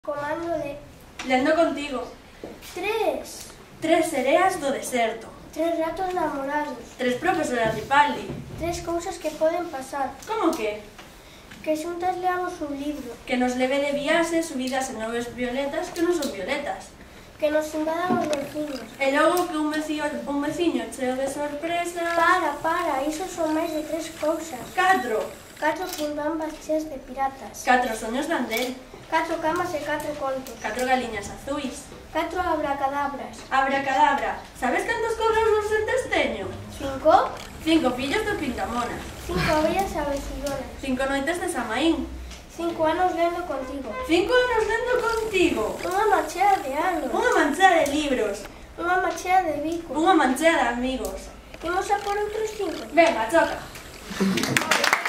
Comando de... Lendo contigo. 3 sereas do deserto. 3 ratos namorados. 3 profesoras Ripaldi. 3 cousas que poden pasar. Como que? Que xuntas leamos un libro. Que nos leve de viaxe subidas en nubes violetas que non son violetas. Que nos invadan os vecinos. E logo que un veciño cheo de sorpresa... Para, iso son máis de 3 cousas. 4 pimbambas cheas de piratas. 4 soños de Andel. 4 camas e 4 contos. 4 galiñas azuis. 4 abracadabras. Abracadabra. Sabes cantos correos en Testeño? 5 5 fillos do Pintamona. 5 abellas abesillonas. 5 noites de Samaín. 5 anos lendo contigo. 5 anos lendo contigo. Unha machea de anos. Unha manchea de libros. Unha machea de bicos. Unha manchea de amigos. Imos a por outros 5. Venga, choca.